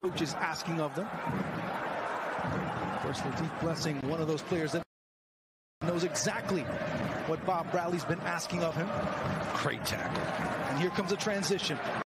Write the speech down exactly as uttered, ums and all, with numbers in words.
coach is asking of them. Of course, Latif Blessing, one of those players that knows exactly what Bob Bradley's been asking of him. Great tackle. And here comes a transition.